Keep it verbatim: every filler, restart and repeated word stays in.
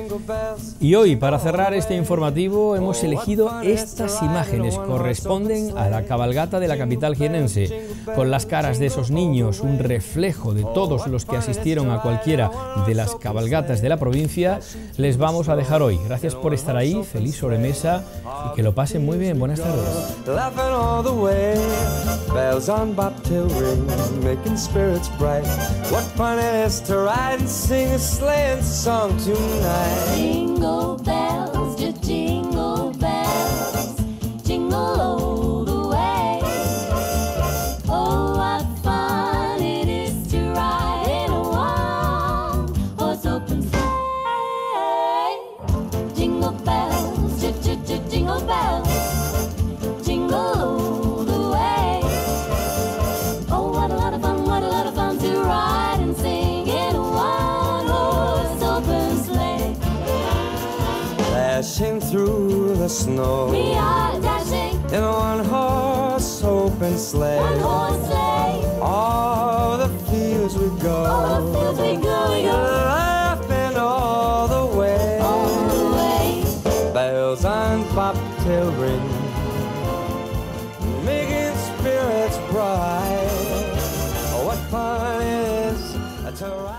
Y hoy, para cerrar este informativo, hemos elegido estas imágenes. Corresponden a la cabalgata de la capital jienense, con las caras de esos niños, un reflejo de todos los que asistieron a cualquiera de las cabalgatas de la provincia. Les vamos a dejar hoy. Gracias por estar ahí, feliz sobremesa y que lo pasen muy bien. Buenas tardes. Jingle bells, just jingle bells, jingle all the way. Oh, what fun it is to ride in a one-horse open sleigh. Jingle bells, just, just, just jingle bells, jingle all the way. Oh, what a lot of fun, what a lot of fun to ride and sing in a one-horse open sleigh. Dashing through the snow, We are dashing in a one-horse open sleigh. one horse sleigh. All the fields we go, All the fields we go, we go laughing all the way. all the way. Bells on bobtail ring, making spirits bright. Oh, what fun it is to ride.